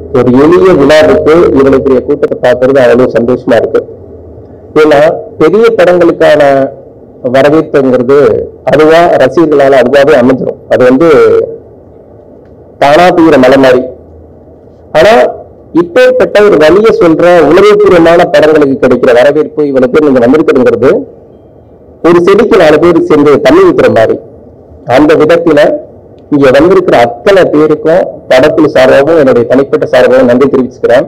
ஒரு எளிய விழாவுக்கு இவ்வளவு பெரிய கூட்டத்தை பார்க்கறது அவ்வளவு சந்தோஷமா இருக்கு. ஏன்னா பெரிய படங்களுக்கான வரவேற்புங்கிறது அதுவா ரசிகர்களால அதுவாகவே அமைஞ்சிடும். அது தானா தீர மலை மாதிரி. ஆனா இப்பேற்பட்ட ஒரு வழிய சொல்ற உணர்வுபூர்வமான படங்களுக்கு கிடைக்கிற வரவேற்பு இவ்வளவு பேர் நீங்க வந்திருக்கிறதுங்கிறது ஒரு செடிக்கு 4 பேர் சேர்ந்து தண்ணி ஊத்துற மாதிரி. அந்த விதத்துல இங்க வந்திருக்கிற அத்தனை பேருக்கும் படத்தில் சார்பாகவும் என்னுடைய தனிப்பட்ட சார்பாகவும் நன்றி தெரிவிச்சுக்கிறேன்.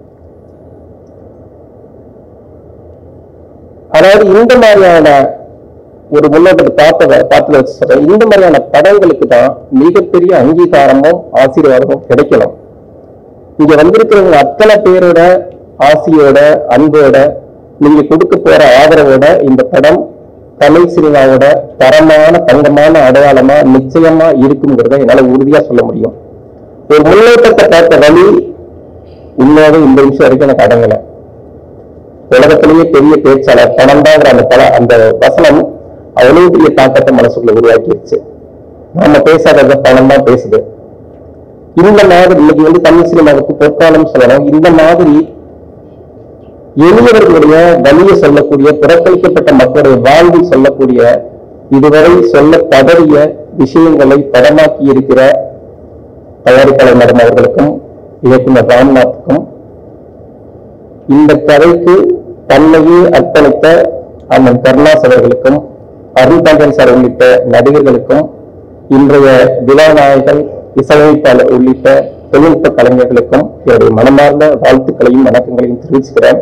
அதாவது இந்த மாதிரியான ஒரு முன்னோட்டத்தை பார்த்து வச்சு சொல்றேன். இந்த மாதிரியான படங்களுக்கு தான் மிகப்பெரிய அங்கீகாரமும் ஆசீர்வாதமும் கிடைக்கணும். இங்க வந்திருக்கிறவங்க அத்தனை பேரோட ஆசையோட அன்போட நீங்க கொடுக்க போற ஆதரவோட இந்த படம் தமிழ் சினிமாவோட தரமான தங்கமான அடையாளமா நிச்சயமா இருக்குங்கிறத என்னால உறுதியா சொல்ல முடியும். ஒரு முன்னேற்றத்தை பார்த்த வழி உண்மையாவே இந்த நிமிஷம் வரைக்கும் எனக்கு அடங்கல. உலகத்திலேயே பெரிய பேச்சாளர் பணம் தாங்கிற அந்த வசனம் அவ்வளவு பெரிய தாக்கத்தை மனசுக்குள்ள உருவாக்கிடுச்சு. நாம பேசாத பணம் தான் பேசுது. இந்த மாதிரி இன்னைக்கு தமிழ் சினிமாவுக்கு பொற்காலம் சொல்லணும். இந்த மாதிரி எளியவர்களுடைய வழியை சொல்லக்கூடிய புறக்கணிக்கப்பட்ட மக்களுடைய வாழ்வில் சொல்லக்கூடிய இதுவரை சொல்ல தவறிய விஷயங்களை படமாக்கி இருக்கிற தயாரிப்பாளர் மேடம் அவர்களுக்கும் இயக்குனர் ராம்நாத்துக்கும் இந்த கதைக்கு தன்னையே அர்ப்பணித்த அண்ணன் கருணாஸ் அவர்களுக்கும் அருள்பாண்டியன் சார் உள்ளிட்ட நடிகர்களுக்கும் இன்றைய விழாநாயகன் இசையமைப்பாளர் உள்ளிட்ட தொழில்நுட்ப கலைஞர்களுக்கும் என்னுடைய மனமார்ந்த வாழ்த்துக்களையும் வணக்கங்களையும் தெரிவிச்சுக்கிறேன்.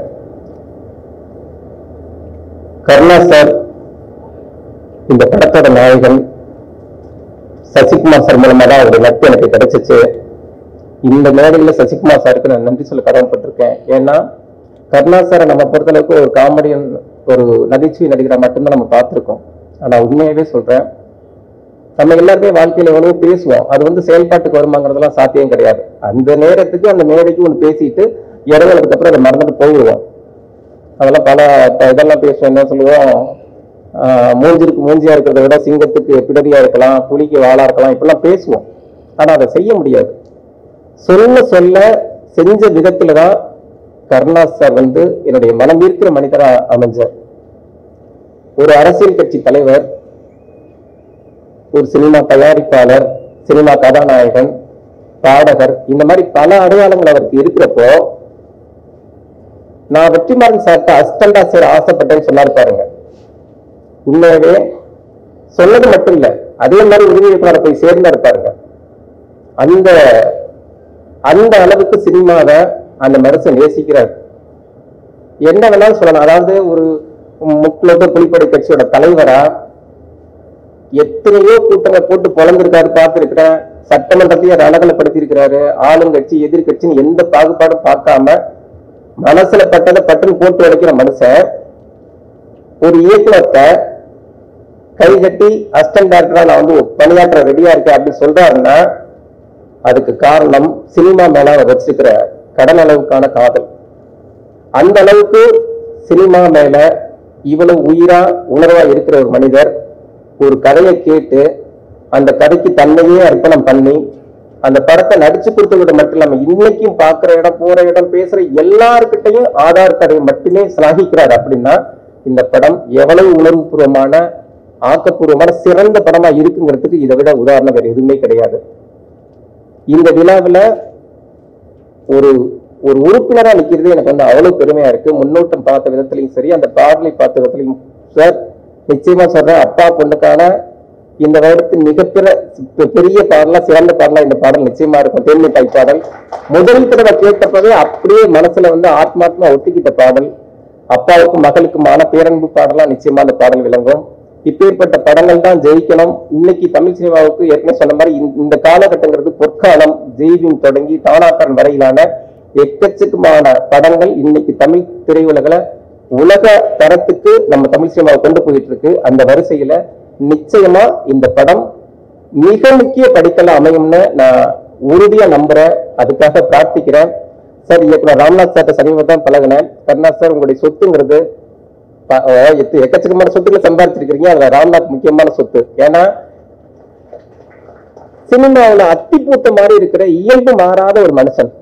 கருணாஸ் சார் இந்த படத்தோட நாயகன் சசிகுமார் சார் மூலமா தான் அவருடைய நட்பு எனக்கு கிடைச்சிச்சு. இந்த மேடையில சசிகுமார் சாருக்கு நான் நன்றி சொல்ல கடமைப்பட்டிருக்கேன். ஏன்னா கருணாஸ் சாரை நம்ம பொறுத்தளவுக்கு ஒரு காமெடியன் ஒரு நகைச்சுவை நடிகரை மட்டும்தான் நம்ம பார்த்திருக்கோம். ஆனா உண்மையாவே சொல்றேன், நம்ம எல்லாருமே வாழ்க்கையில எவ்வளவு பேசுவோம், அது செயல்பாட்டுக்கு வருமாங்கிறதெல்லாம் சாத்தியம் கிடையாது. அந்த நேரத்துக்கு அந்த மேடைக்கு ஒன்று பேசிட்டு இறங்குறதுக்கு அப்புறம் அதை மறந்துட்டு போயிடுவோம். அதெல்லாம் பல இதெல்லாம் பேசுவோம். என்ன சொல்லுவோம், மூஞ்சிருக்கு மூஞ்சியா இருக்கிறத விட சிங்கத்துக்கு பிடரியா இருக்கலாம், புலிக்கு வாளா இருக்கலாம், இப்பெல்லாம் பேசுவோம். ஆனா அதை செய்ய முடியாது. சொல்ல செஞ்ச விதத்துலதான் கருணாஸ் சார் என்னுடைய மனம் ஈர்க்கிற மனிதரா அமைஞ்சார். ஒரு அரசியல் கட்சி தலைவர், ஒரு சினிமா தயாரிப்பாளர், சினிமா கதாநாயகன், பாடகர், இந்த மாதிரி பல அடையாளங்கள் அவருக்கு இருக்கிறப்போ நான் வெற்றிமாறன் சார்ட்ட அசிஸ்டண்டா சேர ஆசைப்பட்டேன்னு சொன்னாரு பாருங்க. உண்மையாவே சொன்னது மட்டும் இல்ல, அதே மாதிரி உதவி இயக்குனரை போய் சேர்ந்தாரு பாருங்க. அந்த அளவுக்கு சினிமாவை அந்த மனுஷன் நேசிக்கிறார். என்ன வேணாலும் சொல்லலாம். அதாவது ஒரு முக்குலக புலிப்படை கட்சியோட தலைவரா எத்தனையோ கூட்டங்களை போட்டு பொழந்திருக்காரு, பார்த்திருக்கிறேன். சட்டமன்றத்தையே ரணகலப்படுத்தி இருக்கிறாரு. ஆளுங்கட்சி எதிர்கட்சின்னு எந்த பாகுபாடும் பார்க்காம மனசுல பட்டதை பட்டுன்னு போட்டு உடைக்கிற மனுஷன் ஒரு இயக்குனத்தை கை கட்டி அசிஸ்டன்ட் டைரக்டரா நான் பணியாற்ற ரெடியா இருக்கேன் அப்படின்னு சொல்றாருன்னா அதுக்கு காரணம் சினிமா மேல அவர் வச்சிருக்கிற கடன் அளவுக்கான காதல். அந்த அளவுக்கு சினிமா மேல இவ்வளவு உயிரா உணர்வா இருக்கிற ஒரு மனிதர் ஒரு கதையை கேட்டு அந்த கதைக்கு தன்னையே அர்ப்பணம் பண்ணி அந்த படத்தை நடிச்சு கொடுத்தது மட்டும் இல்லாம இன்னைக்கும் பாக்குற இடம், போற இடம், பேசுற எல்லாருக்கிட்டையும் ஆதார் கதையை மட்டுமே சிலாகிக்கிறார். அப்படின்னா இந்த படம் எவ்வளவு உணர்வுபூர்வமான ஆக்கப்பூர்வமான சிறந்த படமா இருக்குங்கிறதுக்கு இதை விட உதாரணம் வேற எதுவுமே கிடையாது. இந்த விழாவில் ஒரு ஒரு உறுப்பினரா நிக்கிறது எனக்கு அவ்வளவு பெருமையா இருக்கு. முன்னோட்டம் பார்த்த விதத்திலையும் சரி, அந்த பாடலை பார்த்த விதத்திலையும் சார் நிச்சயமா சொல்றேன், அப்பா பொண்ணுக்கான இந்த வருடத்தின் பெரிய பாடலா, சிறந்த பாடலா இந்த பாடல் நிச்சயமா இருக்கும். தேன்மை தாய் பாடல் முதல் தடவை கேட்டப்பவே அப்படியே மனசுல ஆத்மாத்மா ஒட்டிக்கிட்ட பாடல். அப்பாவுக்கும் மகளுக்குமான பேரன்பு பாடலா நிச்சயமா அந்த பாடல் விளங்கும். இப்பேற்பட்ட படங்கள் தான் ஜெயிக்கணும். இன்னைக்கு தமிழ் சினிமாவுக்கு ஏற்கனவே சொன்ன மாதிரி இந்த காலகட்டங்கிறது பொற்காலம். ஜெய்வின் தொடங்கி தானாக்கரன் வரையிலான எக்கச்சக்கமான படங்கள் இன்னைக்கு தமிழ் திரையுலகில உலக தரத்துக்கு நம்ம தமிழ் சினிமாவை கொண்டு போயிட்டு இருக்கு. அந்த வரிசையில நிச்சயமா இந்த படம் மிக முக்கிய படிக்கல அமையும்னு நான் உறுதியா நம்புறேன். அதுக்காக பிரார்த்திக்கிறேன். சார், இயக்குனர் ராம்நாத் சார்ட்ட சமீபத்தான் பழகினேன். கருணாஸ் சார், உங்களுடைய சொத்துங்கிறது எக்கச்சக்கமான சொத்துக்களை சம்பாதிச்சிருக்கிறீங்க. அதுல ராம்நாத் முக்கியமான சொத்து. ஏன்னா சினிமாவில் அத்திப்பூத்த மாதிரி இருக்கிற இயல்பு மாறாத ஒரு மனுஷன்.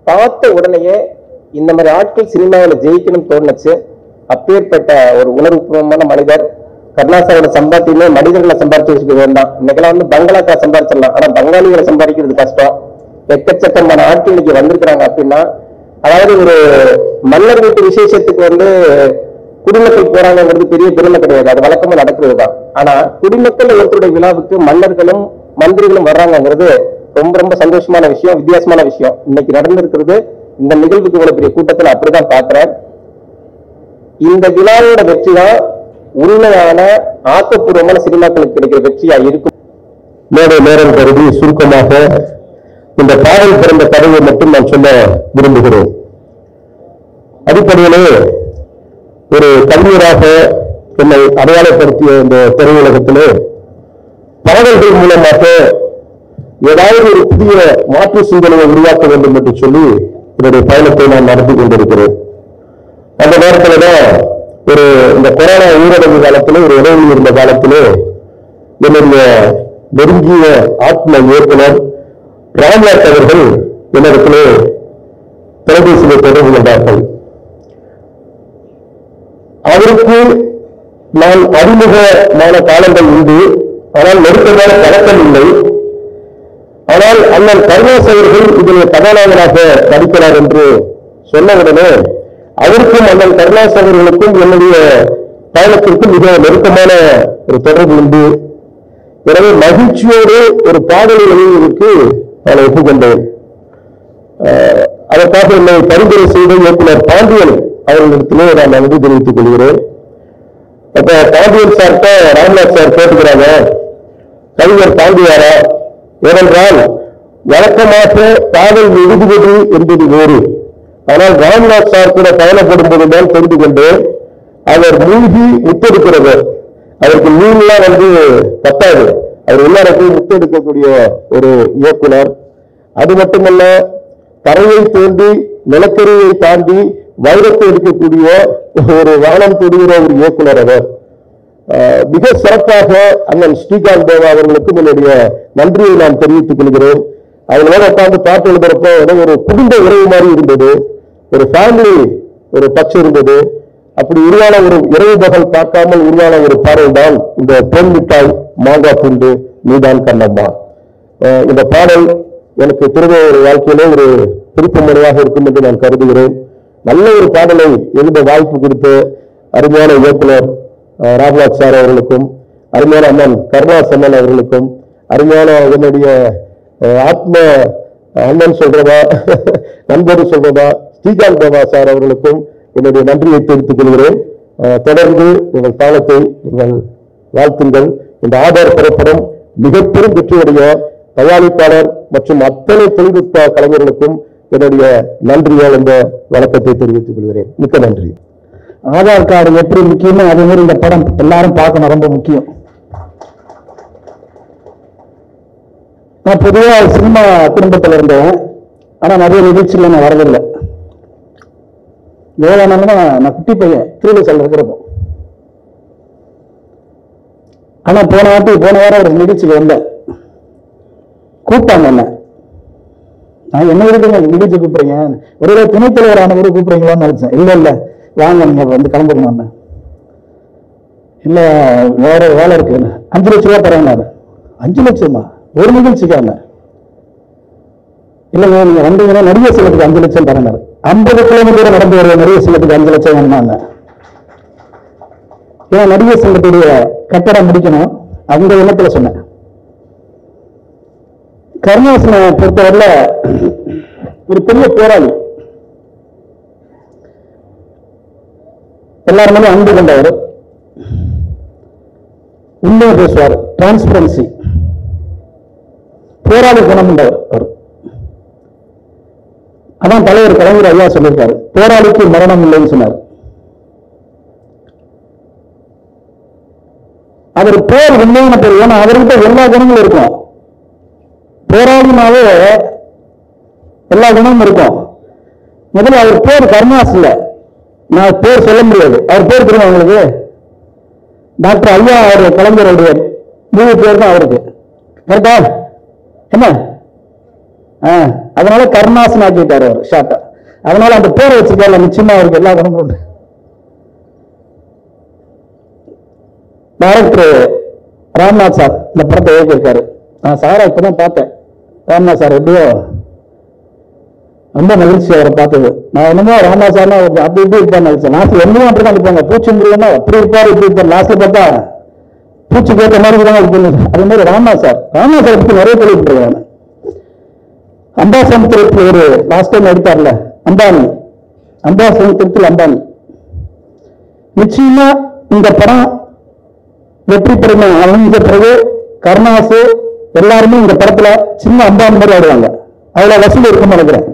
பார்த்த உடனேயே இந்த மாதிரி ஆட்கள் சினிமாவில் ஜெயிக்கணும்னு தோணுச்சு. அப்பேற்பட்ட ஒரு உணர்வுபூர்வமான மனிதர். கருணாசாரோட சம்பாத்தியமே மனிதர்களை சம்பாதிச்சு வச்சுக்க வேண்டாம். இன்னைக்கெல்லாம் வந்து பங்களாக்கா சம்பாதிச்சிடலாம், ஆனா பங்காளிகளை சம்பாதிக்கிறது கஷ்டம். எக்கச்சக்கமான ஆட்கள் இன்னைக்கு வந்திருக்கிறாங்க. அப்படின்னா அதாவது ஒரு மன்னர் வீட்டு விசேஷத்துக்கு வந்து குடிமக்கள் போறாங்கிறது பெரிய பெருமை கிடையாது, அது வழக்கமா நடக்கிறது தான். ஆனா குடிமக்கள் ஒருத்தருடைய விழாவுக்கு மன்னர்களும் மந்திரிகளும் வர்றாங்கிறது ரொம்ப ரொம்ப சந்தோஷமான விஷயம், வித்தியாசமான விஷயம். இன்னைக்கு நடந்திருக்கிறது இந்த நிகழ்வுக்கு இவ்வளவு பெரிய கூட்டத்தில் அப்படிதான் பாக்குறேன். இந்த விழாவோட வெற்றி தான் உண்மையான ஆக்கப்பூர்வமான சினிமாக்களுக்கு கிடைக்கிற வெற்றியா இருக்கும். மேடை நேரம் கருதி சுருக்கமாக இந்த பாடல் பிறந்த கதையை மட்டும் நான் சொல்ல விரும்புகிறேன். அடிப்படையிலே ஒரு கவிஞராக என்னை அடையாளப்படுத்திய இந்த திரையுலகத்திலே பாடல்கள் மூலமாக ஏதாவது ஒரு புதிய மாற்று சிந்தனையை உருவாக்க வேண்டும் என்று சொல்லி என்னுடைய பயணத்தை நான் நடத்தி கொண்டிருக்கிறேன். அந்த நேரத்தில் தான் இந்த கொரோனா ஊரடங்கு காலத்திலே ஒரு இடைவெளி இருந்த காலத்திலே என்னுடைய நெருங்கிய ஆத்ம இயக்குனர் ராம்நாத் அவர்கள் என்னிடத்திலே தொலைபேசியை தொடர்பு கொண்டார்கள். அவருக்கு நான் அறிமுகமான காலங்கள் உண்டு, ஆனால் நெருக்கமான பழக்கம் இல்லை. ஆனால் அண்ணன் கருணாஸ் அவர்கள் இதில் கதாநாயகனாக நடிக்கிறார் என்று சொன்னவுடனே அவருக்கும் அண்ணன் கருணாஸ் அவர்களுக்கும் என்னுடைய பயணத்திற்கும் மிக நெருக்கமான ஒரு தொடர்பு உண்டு. எனவே மகிழ்ச்சியோடு ஒரு பாடலை எழுதுவதற்கு நான் ஒப்புக்கொண்டேன். அதற்காக என்னை பரிந்துரை செய்த இயக்குனர் பாண்டியன் அவர்களிடத்திலே நான் நன்றி தெரிவித்துக் கொள்கிறேன். அப்ப பாண்டியன் சார்கிட்ட ராம்நாத் சார் கேட்டுக்கிறாங்க, கவிஞர் பாண்டியாரா? ஏனென்றால் வழக்கமாக பாடல் எழுதுவது என்பது வேறு. ஆனால் ராம்நாத் சார் கூட பயணப்படும் போதுதான் தெரிந்து கொண்டேன், அவர் மூழ்கி முத்தெடுக்கிறவர். அதற்கு மீன்லாம் வந்து பத்தாது, அவர் எல்லாருக்கும் முத்தெடுக்கக்கூடிய ஒரு இயக்குனர். அது மட்டுமல்ல, தரையை தோண்டி நிலக்கரியை தாண்டி வைரத்தை எடுக்கக்கூடிய ஒரு வானம் தொடுகிற ஒரு இயக்குனர் அவர். மிக சிறப்பாக அண்ணன் ஸ்ரீகாந்த் தேவா அவர்களுக்கும் என்னுடைய நன்றியை நான் தெரிவித்துக் கொள்கிறேன். அவங்களோட உட்கார்ந்து பாட்டு எழுதுறப்போ ஒரு குடும்ப உறவு மாதிரி இருந்தது, ஒரு ஃபேமிலி ஒரு டச் இருந்தது. அப்படி உருவான ஒரு இரவு பகல் பார்க்காமல் உருவான ஒரு பாடல் தான் இந்த பொன் மிட்டாய் மாங்காய் துண்டு நீதான் கண்ணம்மா. இந்த பாடல் எனக்கு திரும்ப வாழ்க்கையிலே ஒரு திருப்பு முறையாக இருக்கும் என்று நான் கருதுகிறேன். நல்ல ஒரு பாடலை எழுத வாய்ப்பு கொடுத்த அருமையான இயக்குனர் ராம்நாத் சார் அவர்களுக்கும், அருமையான அண்ணன் கருணாஸ் அண்ணன் அவர்களுக்கும், அருமையான என்னுடைய ஆத்ம அண்ணன் சொல்றதா நண்பர் சொல்றதா ஸ்ரீகாந்த் தேவா சார் அவர்களுக்கும் என்னுடைய நன்றியை தெரிவித்துக் கொள்கிறேன். தொடர்ந்து எங்கள் காலத்தை நீங்கள் வாழ்த்துங்கள். இந்த ஆதார் திரைப்படம் மிகப்பெரும் வெற்றியுடைய தயாரிப்பாளர் மற்றும் அத்தனை தொழில்நுட்ப கலைஞர்களுக்கும் என்னுடைய நன்றியால் இந்த வணக்கத்தை தெரிவித்துக் கொள்கிறேன். மிக்க நன்றி. ஆதார் கார்டு எப்படி முக்கியமோ அதே மாதிரி இந்த படம் எல்லாரும் பார்க்கணும், ரொம்ப முக்கியம். நான் பொதுவாக சினிமா குடும்பத்தில் இருந்தேன், ஆனா நிறைய நிகழ்ச்சியில் நான் வரதில்லை. தேவானந்தா நான் குட்டி பையன் திருவிழா இருக்கிறப்போ. ஆனா போன வாரம் ஒரு நிகழ்ச்சிக்கு வந்தேன், கூப்பிட்டாங்க என்ன. நான் என்ன விருதுங்க நிகழ்ச்சி கூப்பிடுறீங்க, ஒரு துணைத் தலைவரான ஒரு கூப்பிடுறீங்களான்னு நினைச்சேன். இல்ல இல்ல வாங்க நீங்க வந்து கிளம்புறீங்க. இல்ல வேற வேலை இருக்கு, 5 லட்சம் ரூபாய் தரேன். 5 லட்சமா ஒரு நிகழ்ச்சிக்காங்க? இல்லைங்க நீங்க வந்தீங்கன்னா நடிகர் சங்கத்துக்கு 5 லட்சம் தரேன். 50 கிலோமீட்டர் நடந்து வர நடிகர் சங்கத்துக்கு 5 லட்சம் வேணுமாங்க? ஏன்னா நடிகர் சங்கத்துடைய கட்டடம் முடிக்கணும், அந்த எண்ணத்துல சொன்னேன். கருணாசனை பொறுத்தவரையில ஒரு பெரிய போராளி, எல்லாருமே அன்பு கொண்டவர், உண்மையை பேசுவார், டிரான்ஸ்பரன்சி, போராளி குணம் கொண்டவர் அவர். அதான் தலைவர் கலைஞர் ஐயா சொல்லியிருக்காரு, போராளிக்கு மரணம் இல்லைன்னு சொன்னார். அவர் பேர் உண்மையான பேர், ஏன்னா அவர்கிட்ட எல்லா குணங்களும் இருக்கும். போராளினாவே எல்லா குணமும் இருக்கும். முதல்ல அவர் பேர் கருணாஸ் இல்ல, நான் பேர் சொல்ல முடியாது. அவர் பேர் தெரியும் அவங்களுக்கு, டாக்டர் ஐயா அவர் கலைஞருடைய 3 பேர் தான் அவருக்கு. கரெக்டா? என்ன அதனால கருணாசன் ஆக்கிட்டாரு அவர் ஷார்ட்டா. அதனால அந்த பேரை வச்சிருக்காரு, நிச்சயமா அவருக்கு எல்லா குணமும் உண்டு. டைரக்டர் ராம்நாத் சார் இந்த படத்தை இயக்கியிருக்காரு. நான் சாரை இப்பதான் பார்த்தேன். ராம்நாத் சார் எப்படியோ ரொம்ப மகிழ்ச்சி அவரை பார்த்தது. நான் என்னமோ ராம்நாத் சார்னா அப்படி இப்படி இருப்பான்னு நினைச்சேன். லாஸ்ட்ல என்னமோ அப்படிதான் இருப்பாங்க. பூச்சி முடியும்னா அப்படி இருப்பாரு இப்படி இருப்பாரு. லாஸ்ட்ல பார்த்தா பூச்சி கேட்ட மாதிரி தான் இருக்கு. அதே மாதிரி ராம்நாத் சார் பத்தி நிறைய கேள்விப்பட்டிருக்காங்க. அம்பாசமுத்திரத்தில் ஒரு லாஸ்ட் டைம் எடுத்தார்ல அம்பாசமுத்திரத்தில் அம்பானி. நிச்சயமா இந்த படம் வெற்றி பெருமை அமைஞ்ச பிறகு கருணாசு எல்லாருமே இந்த படத்துல சின்ன அம்பானி மாதிரி ஆடுவாங்க. அவ்வளவு வசூல் இருக்குன்னு நினைக்கிறேன்.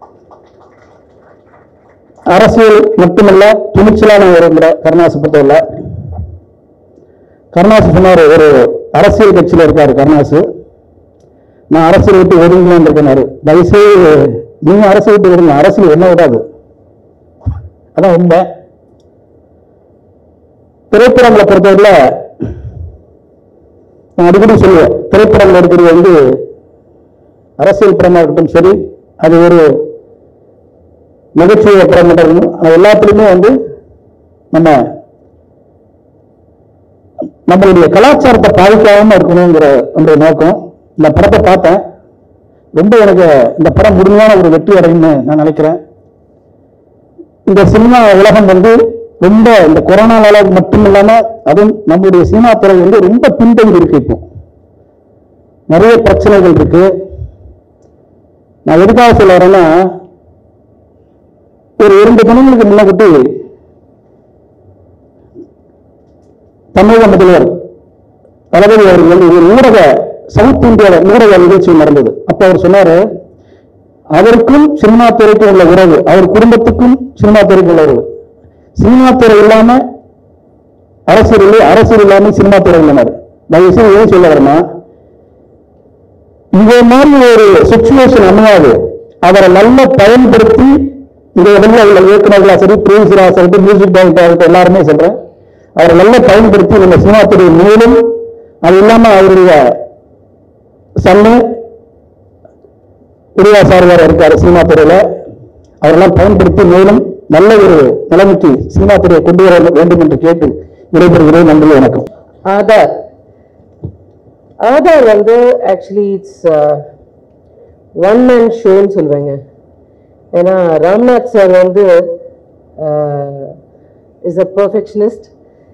அரசியல் மட்டுமல்ல, துணிச்சலான ஒரு கருணாசு பொறுத்தவரை. கருணாசு சொன்னாரு, ஒரு அரசியல் கட்சியில இருக்காரு கருணாசு, நான் அரசியல் விட்டு ஒதுங்கலான்னு இருக்கேனாரு. தயவுசெய்து நீங்க அரசியல் விட்டு ஒதுங்க, அரசியல் என்ன விடாது. அதான் உண்மை. திரைப்படங்களை பொறுத்தவரையில நான் அடிக்கடி சொல்லுவேன், திரைப்படங்கள் எடுக்கிறது அரசியல் படமா இருக்கட்டும் சரி, அது ஒரு நகைச்சுவை படம் இருக்கணும், எல்லாத்துலயுமே நம்மளுடைய கலாச்சாரத்தை பாதிக்காம இருக்கணுங்கிற ஒரு நோக்கம். இந்த படத்தை பார்த்தேன், ரொம்ப எனக்கு இந்த படம் முழுமையான ஒரு வெற்றி அடையும்னு நான் நினைக்கிறேன். இந்த சினிமா உலகம் ரொம்ப இந்த கொரோனால மட்டும் இல்லாம அதுவும் நம்முடைய சினிமா துறை ரொம்ப பின்தங்கி இருக்கு. இப்போ நிறைய பிரச்சனைகள் இருக்கு. நான் எதுக்காக சொல்ல வரேன்னா, ஒரு 2 தினங்களுக்கு முன்னகட்டி தமிழக முதல்வர் தளபதி அவர்கள் ஒரு ஊடக சவுத் இந்தியாவில் ஊடக நிகழ்ச்சி நடந்தது. அப்ப அவர் சொன்னாரு, அவருக்கும் சினிமா துறைக்கும் உள்ள உறவு, அவர் குடும்பத்துக்கும் சினிமா துறைக்கு உள்ள உறவு, சினிமா துறை இல்லாம அரசியல் இல்லை, அரசியல் இல்லாம சினிமா துறை இல்லைனாரு. தயவுசெய்து ஏன் சொல்ல வரேன்னா, இதே மாதிரி ஒரு சிச்சுவேஷன் அமையாது. அவரை நல்லா பயன்படுத்தி இதை உள்ள இயக்குநர்களா சரி, ப்ரொடியூசரா சரி, மியூசிக் டைரக்டர் எல்லாருமே சொல்றேன், அவரை நல்லா பயன்படுத்தி நம்ம சினிமா துறை மேலும், அது இல்லாம அவருடைய சன்னு உருவா சார்பார் இருக்காரு சினிமா துறையில, அவரெல்லாம் பயன்படுத்தி மேலும் நல்ல ஒரு நிலைமைக்கு சினிமா துறையை கொண்டு வர வேண்டும் என்று கேட்டு விடைபெறுகிறேன். நன்றி, வணக்கம். Aadhaar actually it's one man ஷோன்னு சொல்லுவாங்க. ஏன்னா Ramnath sir is a perfectionist.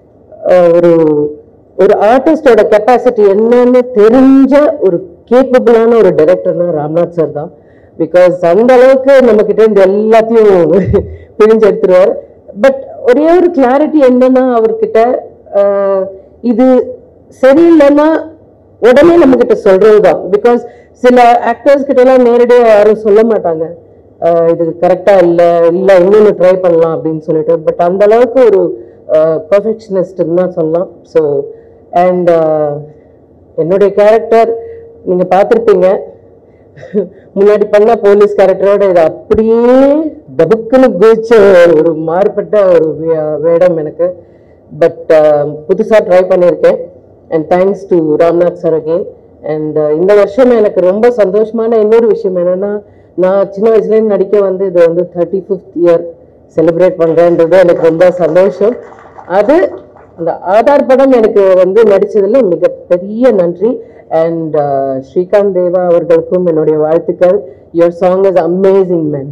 ஒரு ஆர்டிஸ்டோட கெப்பாசிட்டி என்னன்னு தெரிஞ்ச ஒரு கேப்பபிளான ஒரு டைரக்டர்னா ராம்நாத் சார் தான். பிகாஸ் அந்த அளவுக்கு நம்ம கிட்ட இருந்து எல்லாத்தையும் பிரிஞ்சு எடுத்துருவார். பட் ஒரே ஒரு கிளாரிட்டி என்னன்னா, அவர்கிட்ட இது சரியில்லைன்னா உடனே நம்ம கிட்ட சொல்றதுதான். பிகாஸ் சில ஆக்டர்ஸ் கிட்ட எல்லாம் நேரடியாக யாரும் சொல்ல மாட்டாங்க, இது கரெக்டா இல்லை இன்னொன்னு ட்ரை பண்ணலாம் அப்படின்னு சொல்லிட்டு. பட் அந்த அளவுக்கு ஒரு பெர்ஃபெக்ஷனிஸ்ட்னு தான் சொல்லலாம். ஸோ அண்ட் என்னுடைய கேரக்டர் நீங்க பார்த்துருப்பீங்க, முன்னாடி பண்ண போலீஸ் கேரக்டரோட இது அப்படியே டபுக்குன்னு குதிச்ச ஒரு மாறுபட்ட ஒரு வேடம் எனக்கு. பட் புதுசா ட்ரை பண்ணியிருக்கேன். And thanks to Ramnath sir again. And இந்த வருஷம் எனக்கு ரொம்ப சந்தோஷமான இன்னொரு விஷயம் என்னன்னா, நான் சின்ன வயசுலேருந்து நடிக்க இது 35th இயர் செலிப்ரேட் பண்றேன்றது எனக்கு ரொம்ப சந்தோஷம். அது அந்த ஆதார் படம் எனக்கு நடிச்சதுல மிகப்பெரிய நன்றி. அண்ட் ஸ்ரீகாந்த் தேவா அவர்களுக்கும் என்னுடைய வாழ்த்துக்கள். Your song is amazing man.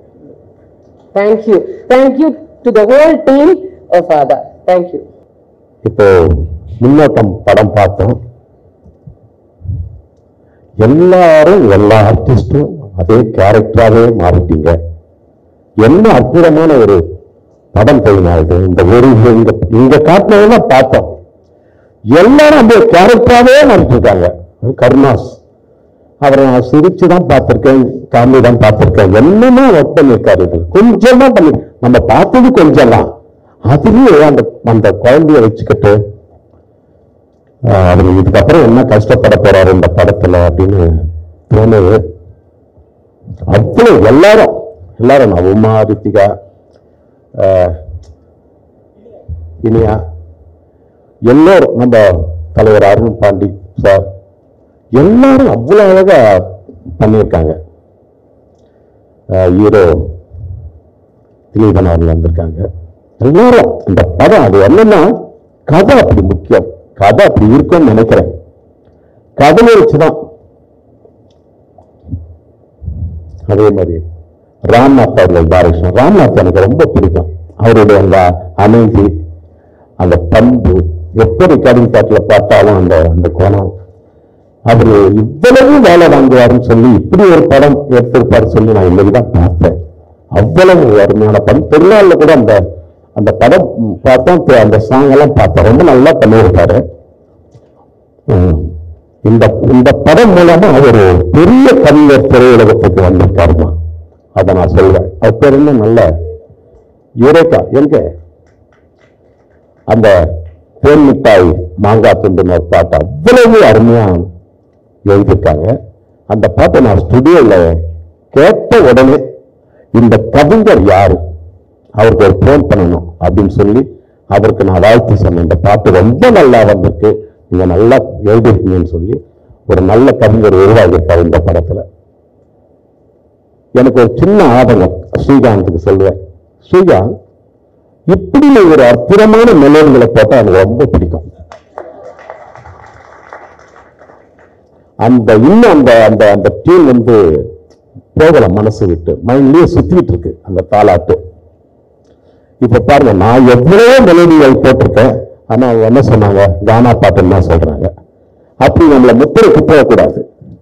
Thank you to the whole team of Aadhaar. Thank you. இப்போ முன்னோட்டம் படம் பார்த்தோம். எல்லாரும் எல்லா ஆர்டிஸ்டும் அதே கேரக்டராகவே மாறிட்டீங்க. என்ன அற்புதமான ஒரு படம் தெரியுமா இது? இந்த ஒரு இங்க காட்டினதெல்லாம் பார்த்தோம், எல்லாரும் அந்த கேரக்டராகவே நடிச்சிருக்காங்க. கருணாஸ் அவரை நான் சிரிச்சு தான் பார்த்திருக்கேன், காமெடி தான் பார்த்திருக்கேன், என்னமா ஒர்க் பண்ணியிருக்காரு. கொஞ்சம் தான் பண்ணி நம்ம பார்த்தது கொஞ்சம் தான். அதுலயே அந்த குழந்தைய வச்சுக்கிட்டு அவர் இதுக்கப்புறம் என்ன கஷ்டப்பட போறாரு இந்த படத்துல அப்படின்னு தோணுது. அவ்வளவு எல்லாரும் உமா, ரித்திகா, இனியா, எல்லோரும், நம்ம தலைவர் அருண் பாண்டி சார், எல்லாரும் அவ்வளவு அழகா பண்ணியிருக்காங்க. ஹீரோ திலீபன் அவர்கள் வந்திருக்காங்க. எல்லாரும் இந்த படம் அது என்னன்னா கதை அப்படி முக்கியம், கதை அப்படி இருக்கும்னு நினைக்கிறேன். கதையை வச்சுதான் அதே மாதிரி ராம்நாத் அவர்கள் டைரக்ஷன். ராம்நாத் எனக்கு ரொம்ப பிடிக்கும். அவருடைய அந்த அமைதி, அந்த பண்பு, எப்படி கடின காட்டில் பார்த்தாலும் அந்த அந்த கோணம், அவர் இவ்வளவு வேலை வாங்குவாருன்னு சொல்லி இப்படி ஒரு படம் எடுத்திருப்பாரு சொல்லி நான் இன்னைக்குதான் பார்த்தேன். அவ்வளவு அருமையான படம். திருநாள்ல கூட அந்த அந்த படம் பார்த்தா அந்த சாங் எல்லாம் பார்த்தேன். ரொம்ப நல்லா பண்ணியிருப்பாரு. இந்த இந்த படம் மூலமா ஒரு பெரிய கவிஞர் திரையுலகத்துக்கு வந்திருக்காருமா, அதை நான் சொல்றேன். அவர் பேர் என்ன, நல்ல யுரேகா எங்க அந்த தேன் மிட்டாய் மாங்காய் துண்டுன்னு ஒரு பாட்டு அவ்வளவு அருமையா எழுதியிருக்காங்க. அந்த பாட்டை நான் ஸ்டுடியோல கேட்ட உடனே இந்த கவிஞர் யாரு, அவருக்கு ஒரு போன் பண்ணணும் அப்படின்னு சொல்லி அவருக்கு நான் வாழ்த்து சொன்னேன். இந்த பாட்டு ரொம்ப நல்லா வந்திருக்கு, நீங்க நல்லா எழுதிருக்கீங்கன்னு சொல்லி ஒரு நல்ல கவிஞர் உருவாகியிருக்காரு இந்த படத்துல. எனக்கு ஒரு சின்ன ஆதங்கம் ஸ்ரீகாந்துக்கு சொல்லுவேன். ஸ்ரீகாந்த் இப்படி ஒரு அற்புதமான மெலோடிகளை போட்டா எனக்கு ரொம்ப பிடிக்கும். அந்த இன்னும் அந்த அந்த அந்த டியூன் வந்து போகல, மனசு விட்டு மைண்ட்லயே சுத்திட்டு இருக்கு அந்த தாலாட்டு. இப்ப பாருங்க, நான் எவ்வளவோ மெலோடிகள் போட்டிருக்கேன், ஆனா அவங்க என்ன சொன்னாங்க, கானா பாட்டுன்னு தான் சொல்றாங்க. அப்படி நம்மளை முத்திரைக்கு போகக்கூடாது.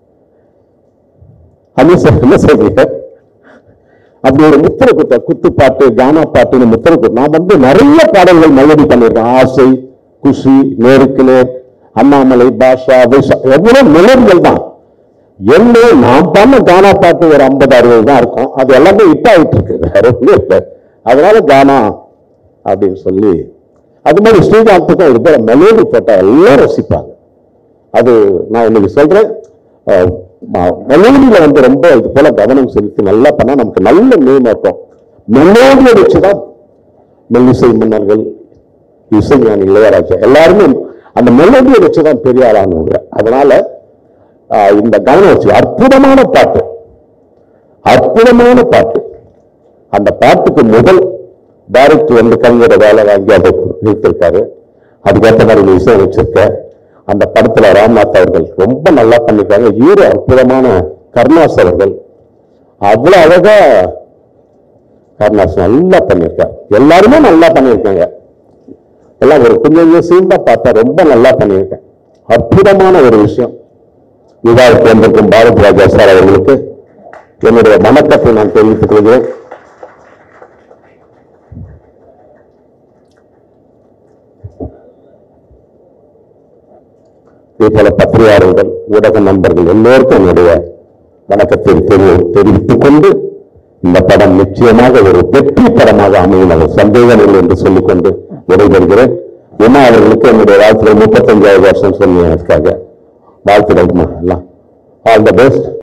என்ன சொல்றீங்க, அப்படி ஒரு முத்திரை குத்து பாட்டு, கானா பாட்டுன்னு முத்திரை குத்து. நான் வந்து நிறைய பாடல்கள் மெலோடி பண்ணியிருக்கேன். ஆசை, குஷி, நேருக்கு நேர், அண்ணாமலை, பாஷா, வைஷா, எவ்வளவு மெலோடிகள் தான். என்ன நான் பண்ண கானா பாட்டு ஒரு 50-60 தான் இருக்கும். அது எல்லாமே ஹிட் ஆகிட்டு இருக்கு, வேற ஒன்றும் இல்லை. அதனால கானா அப்படின்னு சொல்லி, அது மாதிரி ஸ்ரீகாந்துக்கும் இது போல மெலோடி போட்டா எல்லாம் ரசிப்பாங்க. அது நான் இன்னைக்கு சொல்றேன், மெலோடியில வந்து ரொம்ப இது போல கவனம் செலுத்தி நல்லா பண்ணா நமக்கு நல்ல நேம் இருக்கும். மெலோடியை வச்சுதான் மெல்லிசை மன்னர்கள், இசைஞானி இளையராஜா எல்லாருமே அந்த மெலோடியை வச்சுதான் பெரிய ஆளானவங்க. அதனால இந்த கவனம் வச்சு அற்புதமான பாட்டு, அற்புதமான பாட்டு. அந்த பாட்டுக்கு முதல் டைரக்டர் வந்து கவிஞரை வேலை வாங்கி அதை நிறுத்திருக்காரு. அதுக்கேற்ற மாதிரி இசை வச்சிருக்க. அந்த படத்துல ராம்நாத் அவர்கள் ரொம்ப நல்லா பண்ணிருக்காங்க. ஹீரோ அற்புதமான கருணாஸ் அவர்கள் அவ்வளவு அழகா கருணாஸ் நல்லா பண்ணிருக்காரு. எல்லாருமே நல்லா பண்ணிருக்காங்க. எல்லாம் ஒரு கொஞ்சம் சீன் தான் பார்த்தா ரொம்ப நல்லா பண்ணியிருக்கேன். அற்புதமான ஒரு விஷயம். விவாதத்தில் வந்திருக்கும் பாரத் ராஜா சார் அவர்களுக்கு என்னுடைய வணக்கத்தை நான் தெரிவித்துக் கொள்கிறேன். இதேபோல பத்திரிகையாளர்கள், ஊடக நண்பர்கள் எல்லோருக்கும் என்னுடைய வணக்கத்தை தெரிவித்துக் கொண்டு, இந்த படம் நிச்சயமாக ஒரு வெற்றி படமாக அமையும், அது சந்தேகம் இல்லை என்று சொல்லிக்கொண்டு விடைபெறுகிறேன். உமா அவர்களுக்கு என்னுடைய வாழ்த்துக்கள். 35வது வருஷம் சொன்னதுக்காக வாழ்த்துக்கள். எல்லாம் ஆல் தி பெஸ்ட்.